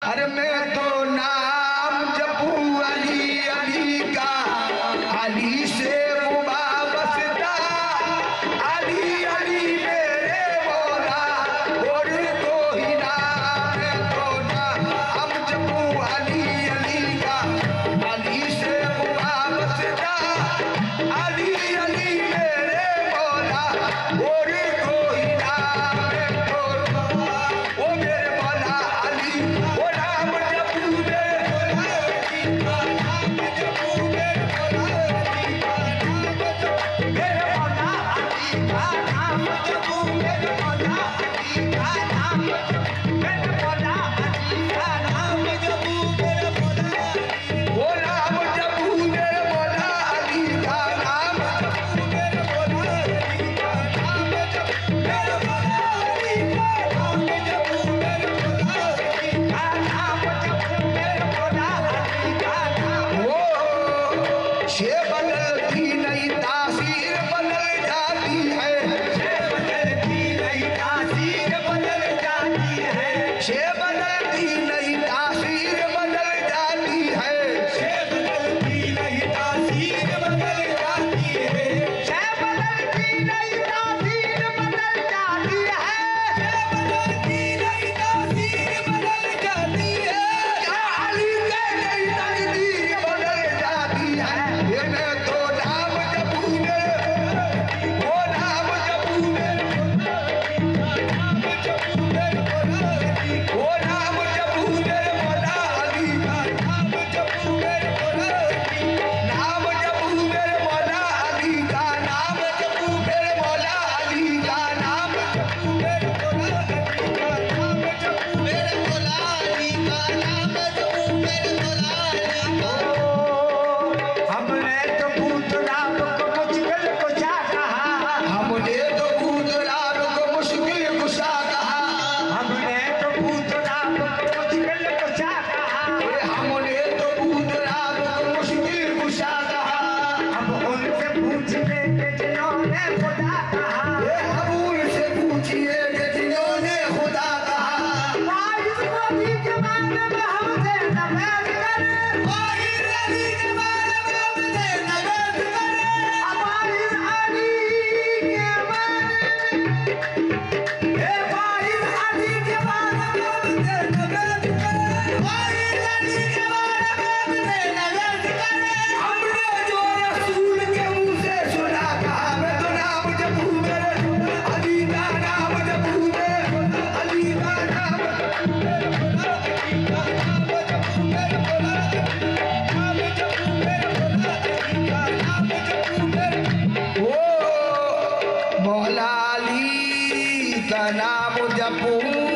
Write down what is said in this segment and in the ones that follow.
अरे मैं तो नाम जपू अली अली का, अली से वाबस्ता, अली अली मेरे मौला और कोई ना। मैं तो नाम जपू अली अली का, अली से वाबस्ता, अली अली मेरे मौला और कोई ना। मैं तो ओ मेरे मौला अली ओ नाम जपू मेरे मौला अली का, नाम जपू मेरे मौला अली का, नाम जपू मेरे मौला अली का, नाम जपू मेरे मौला अली का, नाम जपू मेरे मौला अली का, नाम जपू मेरे मौला अली, ओ नाम जपू मेरे मौला अली का, नाम जपू मेरे मौला अली का, नाम जपू मेरे मौला अली का, नाम जपू मेरे मौला अली का, नाम जपू मेरे मौला अली का, नाम। ओ शे बदलती नहीं तासीर बदल जाती है, शे बदलती नहीं तासीर बदल जाती है, शे बदलती नहीं तासीर बदल जाती है, शे बदलती नहीं तासीर बदल जाती है, शे बदलती नहीं तासीर बदल जाती है, शे बदलती नहीं तासीर बदल जाती है, क्या अली के नहीं तकदीर बदल जाती है। ये मैं तो नाम जपू मेरे, ओ नाम जपू मेरे मौला अली का, नाम जपू मेरे मौला अली, ओ नाम जपू मेरे मौला अली का, नाम जपू मेरे मौला अली, नाम जपू मेरे मौला अली का, नाम जपू मेरे मौला अली का, नाम जपू मेरे मौला अली का, नाम जपू मेरे मौला अली का, नाम जपू मेरे मौला अली का। हमने तो भूत राम को मुश्किल कुशा कहा, हमने तो भूत राम को मुश्किल कुशा कहा, हमने तो भूत राम को मुश्किल कुशा कहा, हमने तो भूत राम को मुश्किल कुशा कहा। अब उनसे पूछिए कि जिन्होंने खुदा कहा, अब उनसे पूछिए कि जिन्होंने खुदा कहा। वाहिद अली जमाने में हमसे नवेद करे, वाहिद अली जमाने में हमसे नवेद करे, अब वाहिद अली के माने, हे वाहिद अली जमाने में हमसे नवेद करे, वाहिद अली जमाने में हमसे नवेद करे। हमने जो रसूल के मुंह से सुना कहा, मैं तो नाम जपू मेरे अली का, नाम जपू मेरे अली का, नाम जपू मेरे मौला अली का, नाम जपू मेरे मौला अली का, नाम जपू मेरे मौला अली का, नाम जपू मेरे। ओ मौला अली का नाम जपू।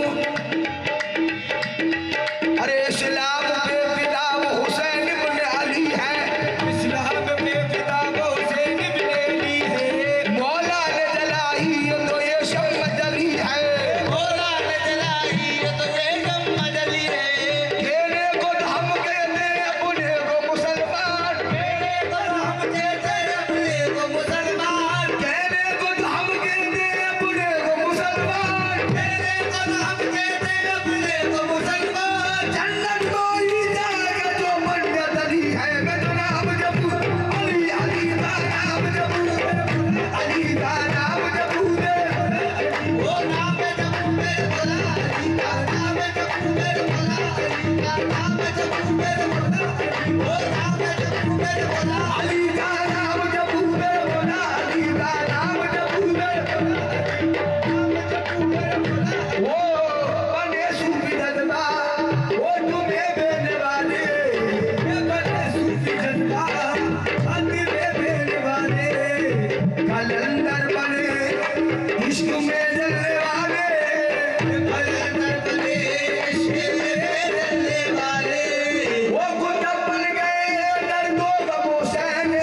अरे इस्लाम के पिता वो हुसैन इब्न अली है, इस्लाम के पिता वो हुसैन इब्न अली है। मौला ने जलाई तो ये शम्म जली है, मौला ने जलाई तो ये शम्म जली है। कहने को तो हम कहते अपने को मुसलमान, कहने को तो हम कहते अपने को मुसलमान, कहने को तो हम कहते अपने को मुसलमान, कहने को तो हम कहते अपने को मुसलमान। जन्नत कोई जाएगा जो मन्नत अली है, मैं तो नाम जपू अली अली का, नाम जपू अली का, नाम जपू मेरे अली, ओ नाम जपू मेरे मौला अली का, नाम जपू मेरे मौला अली का, नाम जपू मेरे मौला अली, ओ नाम जपू मेरे मौला अली का, नाम जपू मेरे मौला अली का, नाम जपू मेरे मौला अली का, नाम जपू मेरे मौला अली। ओ बने सूफी जज्बा, ओ तुम्हें बेने वाले, ये बने सूफी जज्बा, तुम्हें बेने वाले, कलंदर बने इश्क में जलने वाले, कलंदर बने इश्क में जलने वाले। वो कुतुब बन गए दर्दों का हुसैन,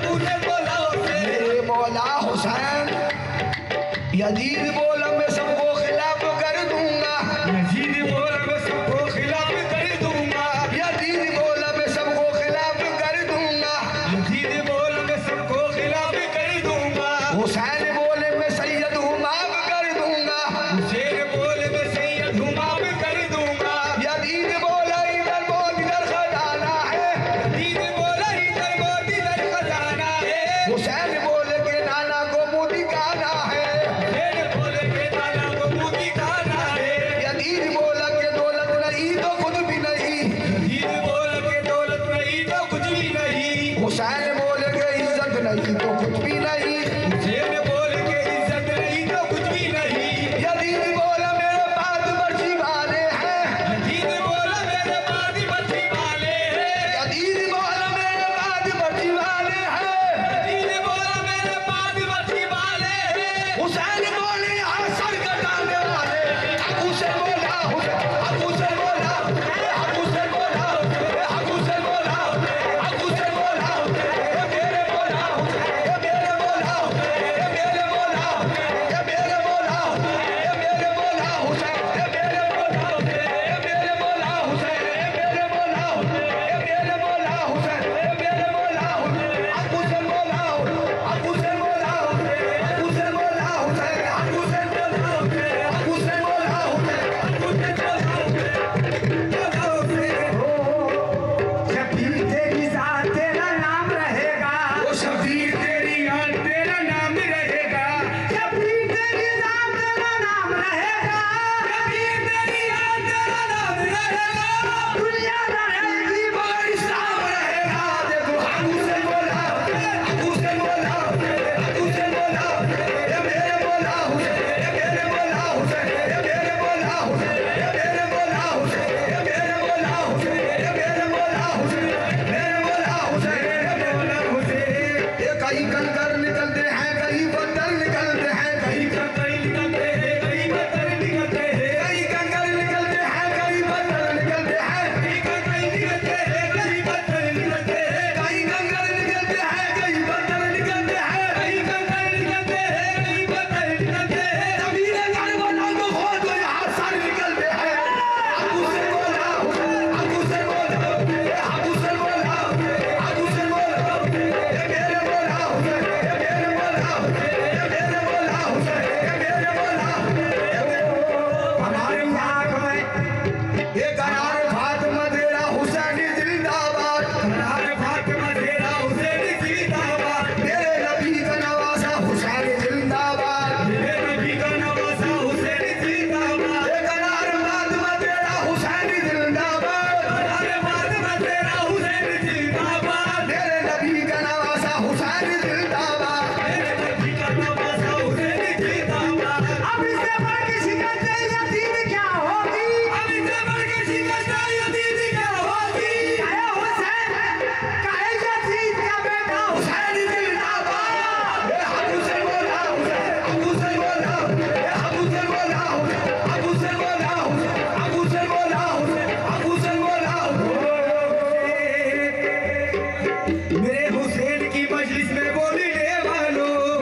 मेरे मौला हुसैन यजीद बोला मैं सबको खिलाफ कर दूंगा, यजीद बोला मैं सबको खिलाफ कर दूंगा, यजीद बोला मैं सबको खिलाफ कर दूंगा, यजीद बोला मैं सबको खिलाफ कर दूंगा, हुसैन बोले मैं सैयद हूँ माफ कर दूंगा, हुसैन बोले मैं सैयद हूँ माफ कर दूंगा, यजीद बोला इधर बहुत इधर खजाना है, यजीद बोला इधर बहुत इधर खजाना है, हुसैन बोले के नाना को मुँह दिखाना है, हुसैन बोल के इज्जत नहीं तो कुछ भी नहीं, हुसैन बोल के इज्जत नहीं तो कुछ भी नहीं, यजीद बोला मेरे पास बच्ची वाले हैं, यजीद बोला मेरे पास बच्ची वाले हैं, यजीद बोला मेरे पास बच्ची वाले हैं, यजीद बोला मेरे पास बच्ची वाले हैं, हुसैन बोले यहाँ सर कटाने वाले, हुसैन बोला हुसैन बोला हुसैन बोला हुसैन बोला हुसैन बोला मेरे हुसैन की मजलिस में बोली ले वालों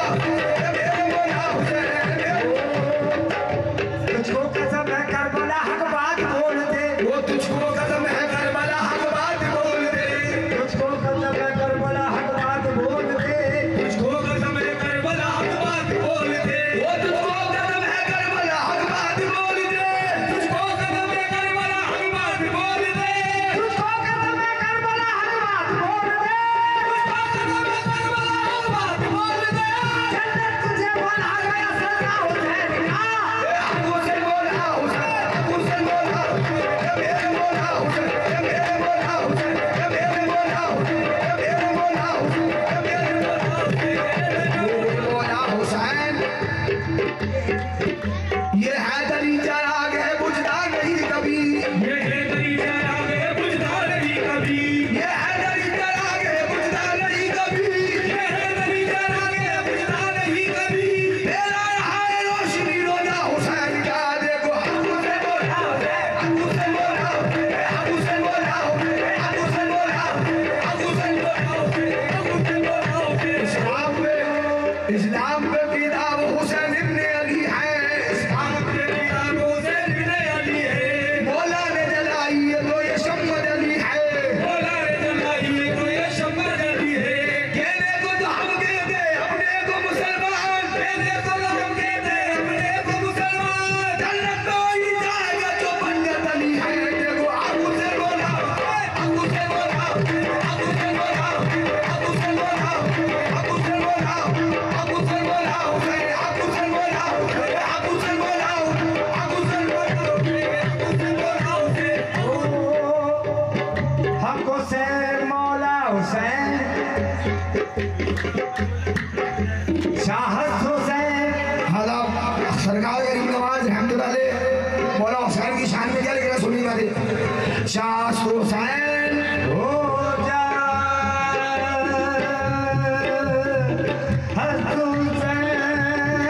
तुझको कसम है करबला हक बात बोल दे, वो तुझको कसम है करबला हक बात बोल दे, तुझको कसम है करबला हक बात बोल दे, तुझको कसम है करबला हक बात बोल दे, वो तुझको कसम है करबला हक बात बोल दे, तुझको कसम है करबला हक बात बोल दे, तुझको कसम है करबला हक बात बोल दे, तुझको कसम है करबला हक बात बोल दे, जन्नत तुझे बना गया सदा हुसैन का, हुसैन बोला हुसैन, हुसैन बोला हुसैन, मेरे बोला हुसैन, मेरे बोला हुसैन, मेरे बोला हुसैन, मेरे बोला हुसैन, मेरे बोला हुसैन। ये हैदरी चराग है बुझता नहीं कभी, ये हैदरी चराग है बुझता नहीं कभी, ये हैदरी चराग है बुझता नहीं कभी, ये हैदरी चराग है बुझता नहीं कभी, मेरा यहाँ है रोशनी रोजा हुसैन का, देखो हुसैन बोला हुसैन, हुसैन बोला हुसैन, हुसैन बोला हुसैन, हुसैन बोला हुसैन, हुसैन बोला हुसैन, हुसैन बोला हुसैन। इस्लाम पे फिदा वो हुसैन इब्ने अली है, इस्लाम पे फिदा वो हुसैन इब्ने अली है, मौला ने जलाई है तो ये शम्मद अली है, मौला ने जलाई है तो ये शम्मद अली है, कहने को तो हम कहते अपने को मुसलमान, कहने को तो हम कहते अपने को मुसलमान, जन्नत में वही जाएगा जो पंडित अली है, देखो हुसैन बोला हुसैन, हुसैन बोला हुसैन, हुसैन बोला हुसैन, हुसैन बोला हुसैन, हुसैन बोला हुसैन, हुसैन बोला हुसैन, हुसैन बोला हुसैन, हुसैन बोला हुसैन, हुसैन बोला हुसैन, हक हुसैन मौला हुसैन, शाहत हुसैन। हाला सरकार गरीब नवाज रहमतुल्लाह मौला हुसैन की शान में क्या लिखा सुनी बात, शाह हुसैन हो जा हक हुसैन,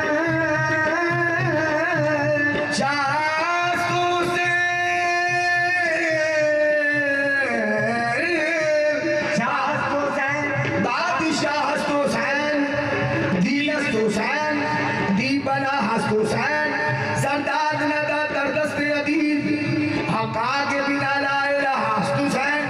शाह हुसैन, शाह हुसैन, बादशाह हुसैन, दीनस्त हुसैन, दीपना हस्त हुसैन, सरदार नदा दरदस्त अदीब, हका के बिना ला इलाहा हस्त हुसैन,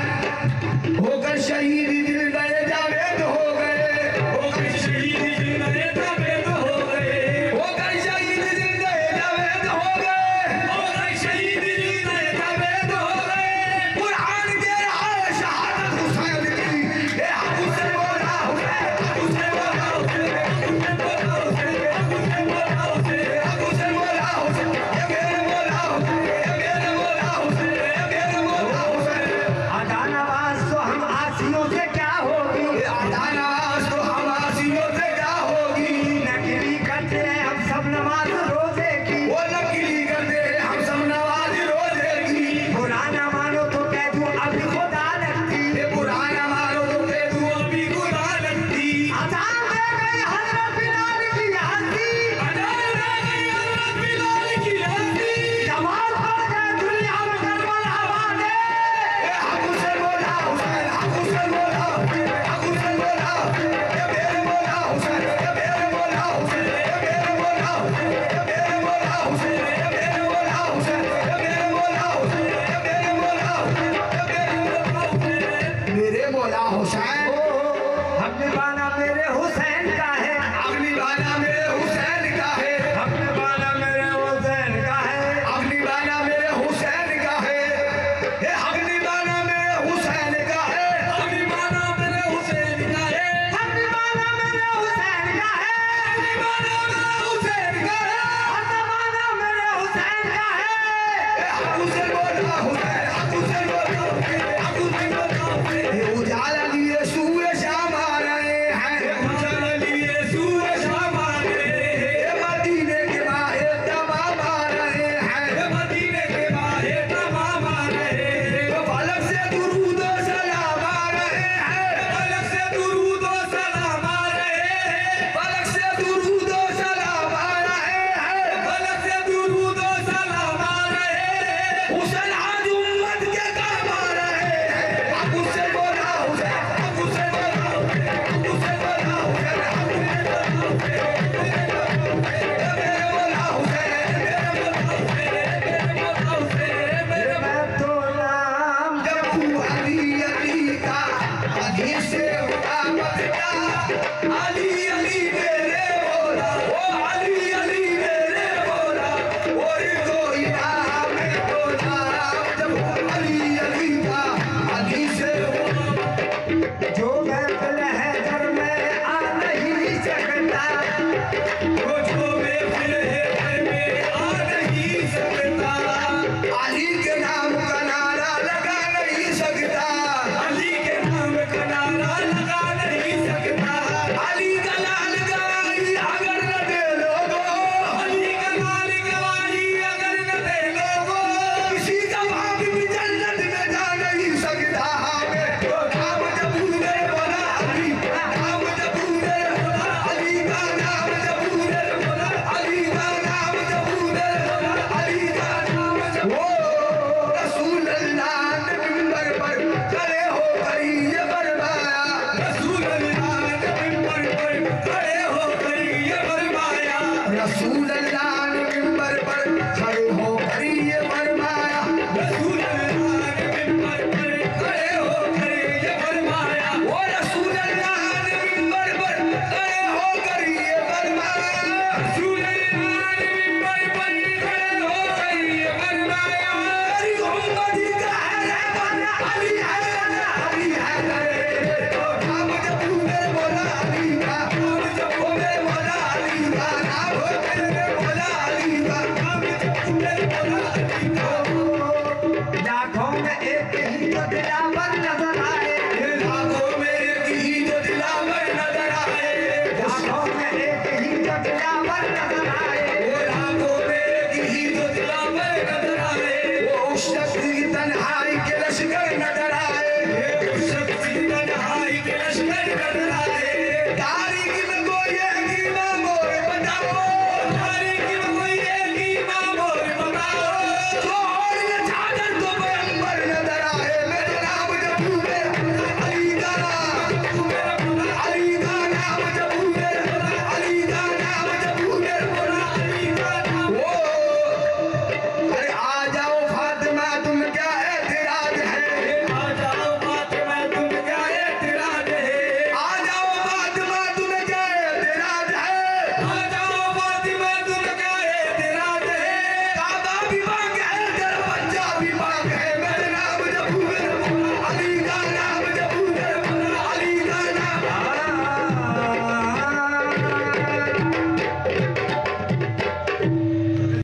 होकर शहीद दिल गए जावेद हो गए, होकर शहीद दिल गए जावेद हो गए, होकर शहीद दिल गए जावेद हो गए, होकर शहीद दिल गए जावेद हो गए, कुरान के राह शहादत हुसैन की, ए हुसैन बोला हुसैन, हुसैन बोला हुसैन, हुसैन बोला हुसैन, हुसैन बोला हुसैन, हुसैन बोला हुसैन, ये मेरे बोला हुसैन, ये मेरे बोला हुसैन, ये मेरे बोला हुसैन। अदा नवाज तो हम आसियों से क्या होगी, अदा नवाज तो हम आसियों से क्या होगी, नकली करते हैं हम सब नमाज रोजे की, वो नकली करते हैं हम सब नमाज रोजे की, बुरा ना मानो तो कह दूं अभी खुदा लगती, बुरा ना मानो तो कह दूं अभी खुदा लगती, अजान दे गई हजरत बिलाल की हस्ती, अजान दे गई हजरत बिलाल की हस्ती, नमाज पढ़ गए दुनिया में करबला वाले, हुसैन बोला हुसैन, हुसैन बोला हुसैन, हुसैन बोला हुसैन, ये मेरे बोला हुसैन, ये मेरे बोला हुसैन, ये मेरे बोला हुसैन, ये मेरे बोला हुसैन, ये मेरे बोला हुसैन, ये मेरे बोला हुसैन, ये मेरे बोला हुसैन, ये मेरे बोला हुसैन, मेरे बोला हुसैन। हमने बाना मेरे हुसैन का है, अगली बाना मेरे हुसैन का है, हमने बाना मेरे हुसैन का है, अगली बाना मेरे हुसैन का है, ये अगली बाना मेरे हुसैन का है, अगली बाना मेरे हुसैन का है, अगली बाना मेरे हुसैन का है, अगली बाना मेरे हुसैन का है, अगली बाना मेरे हुसैन का है, हुसैन बोला हुसैन, हुसैन बोला हुसैन, हुसैन बोला हुसैन, ये उजाला लिए सूरज शाम आ रहे